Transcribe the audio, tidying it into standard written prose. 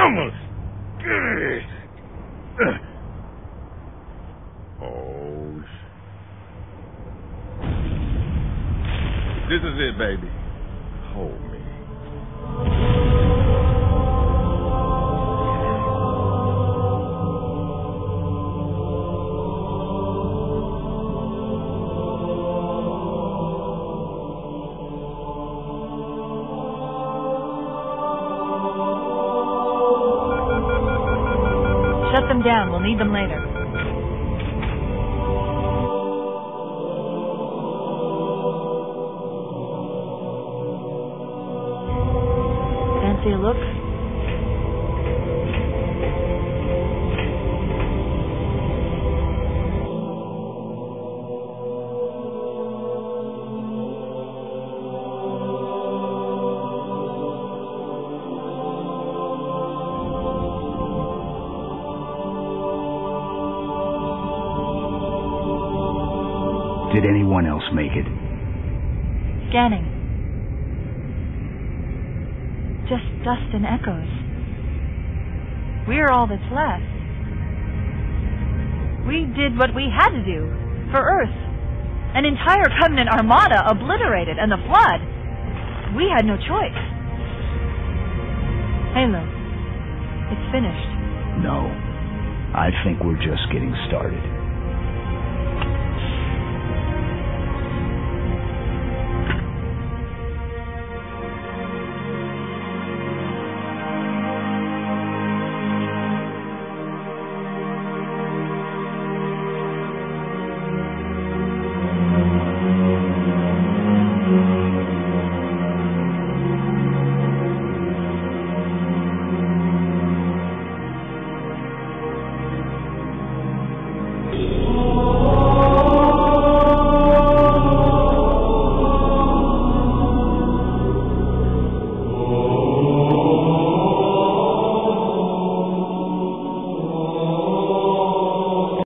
Vamos! Oh, this is it, baby. Hold me. Shut them down. We'll need them later. Fancy a look? Did anyone else make it? Scanning. Just dust and echoes. We're all that's left. We did what we had to do for Earth. An entire Covenant armada obliterated, and the Flood. We had no choice. Halo, it's finished. No. I think we're just getting started.